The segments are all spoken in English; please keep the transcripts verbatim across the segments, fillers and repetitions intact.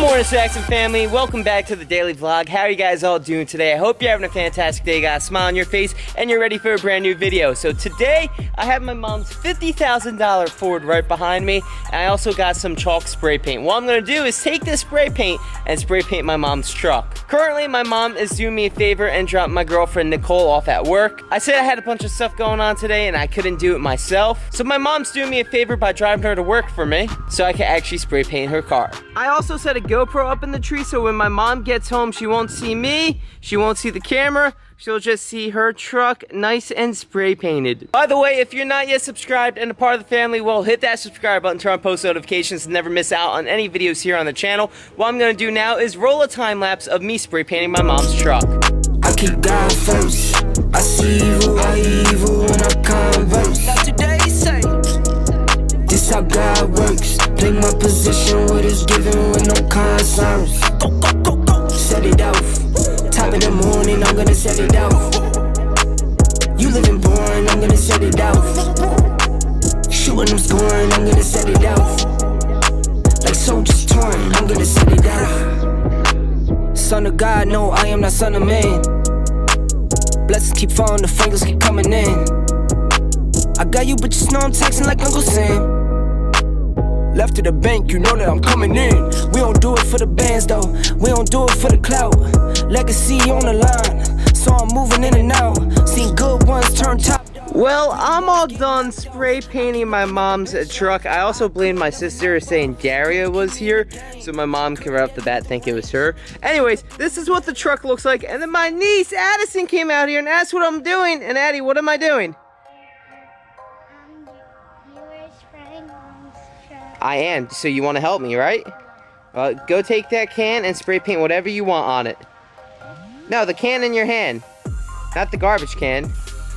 morning, Saxton family. Welcome back to the daily vlog. How are you guys all doing today? I hope you're having a fantastic day. Got a smile on your face and you're ready for a brand new video. So today, I have my mom's fifty thousand dollar Ford right behind me, and I also got some chalk spray paint. What I'm gonna do is take this spray paint and spray paint my mom's truck. Currently, my mom is doing me a favor and dropping my girlfriend Nicole off at work. I said I had a bunch of stuff going on today and I couldn't do it myself. So my mom's doing me a favor by driving her to work for me so I can actually spray paint her car. I also set a GoPro up in the tree so when my mom gets home, she won't see me, she won't see the camera, she'll just see her truck nice and spray painted. By the way, if you're not yet subscribed and a part of the family, well, hit that subscribe button, turn on post notifications to never miss out on any videos here on the channel. What I'm gonna do now is roll a time lapse of me spray painting my mom's truck. I keep God first. I see evil, I evil when I converse. Not today, say. This how God works. Play my position, what is given with no concerns. Go, go, go, go. Set it off. Top of the morning, I'm gonna set it off. You living boring, I'm gonna set it off. Shooting them scoring, I'm gonna set it off. Like soldiers torn, I'm gonna set it off. Son of God, no, I am not son of man. Blessings keep falling, the fingers keep coming in. I got you, but just know I'm texting like Uncle Sam. Left to the bank, you know that I'm coming in. We don't do it for the bands though, we don't do it for the clout. Legacy on the line, so I'm moving in and out. Seen good ones turn top. Well, I'm all done spray painting my mom's truck. I also blamed my sister saying Daria was here, so my mom can right off the bat think it was her. Anyways, this is what the truck looks like, and then my niece Addison came out here and asked what I'm doing. And Addie, what am I doing? I am, so you want to help me, right? Uh, go take that can and spray paint whatever you want on it. No, the can in your hand, not the garbage can.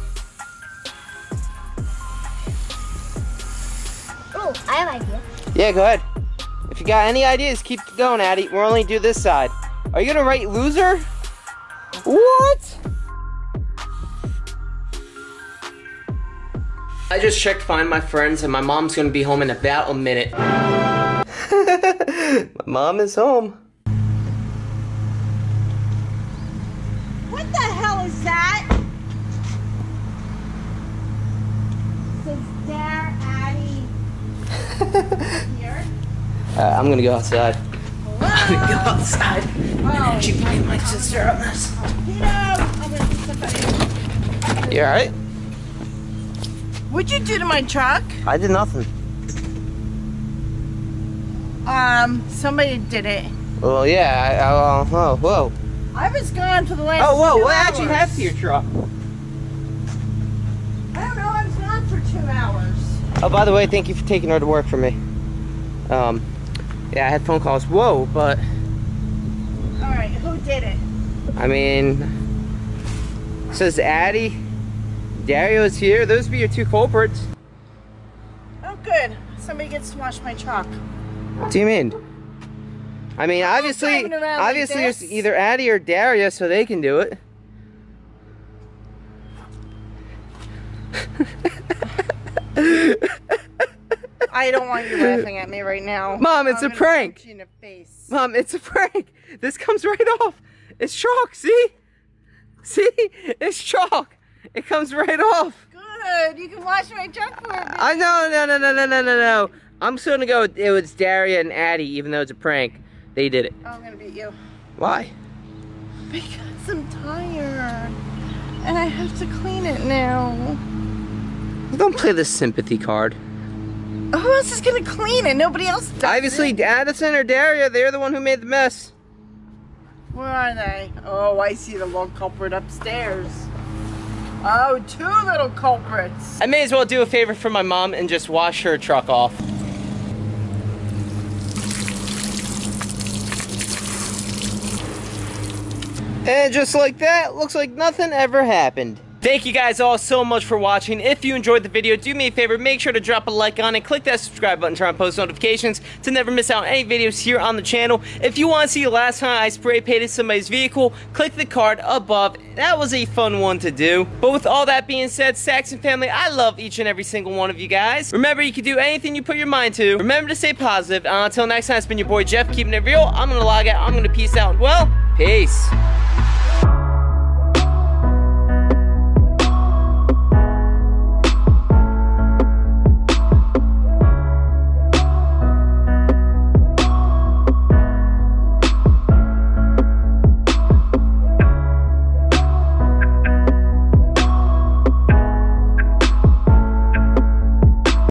Oh, I have an idea. Yeah, go ahead. If you got any ideas, keep going, Addie. We're only do this side. Are you gonna write loser? What? I just checked Find My Friends and my mom's gonna be home in about a minute. My mom is home. What the hell is that? Says there, Addie. Here? Uh, I'm gonna go outside. Hello? I'm gonna go outside. Oh. And actually blame my sister on this. You know, I'm gonna do somebody. You alright? What'd you do to my truck? I did nothing. Um, somebody did it. Well, yeah, I, I, uh, oh, whoa. I was gone for the last Oh, whoa, two what hours. actually happened to your truck? I don't know, I was gone for two hours. Oh, by the way, thank you for taking her to work for me. Um, yeah, I had phone calls. Whoa, but... Alright, who did it? I mean... It says Addie. Dario's here. Those be your two culprits. Oh, good. Somebody gets to wash my truck. What do you mean? I mean, I'm obviously, driving around obviously like it's this. either Addie or Daria, so they can do it. I don't want you laughing at me right now. Mom, it's I'm a gonna prank. punch you in the face. Mom, it's a prank. This comes right off. It's chalk, see? See? It's chalk. It comes right off. Good. You can wash my truck for me. I know, no, no, no, no, no, no, no. I'm still gonna go. It was Daria and Addie, even though it's a prank. They did it. Oh, I'm gonna beat you. Why? Because I'm tired. And I have to clean it now. Don't play the sympathy card. Who else is gonna clean it? Nobody else does Obviously, it. Addison or Daria, they're the one who made the mess. Where are they? Oh, I see the little culprit upstairs. Oh, two little culprits. I may as well do a favor for my mom and just wash her truck off. And just like that, looks like nothing ever happened. Thank you guys all so much for watching. If you enjoyed the video, do me a favor, make sure to drop a like on it, click that subscribe button, turn on post notifications to never miss out on any videos here on the channel. If you want to see the last time I spray painted somebody's vehicle, click the card above. That was a fun one to do. But with all that being said, Saxton family, I love each and every single one of you guys. Remember, you can do anything you put your mind to. Remember to stay positive. And until next time, it's been your boy Jeff, keeping it real. I'm gonna log out. I'm gonna peace out. Well, peace.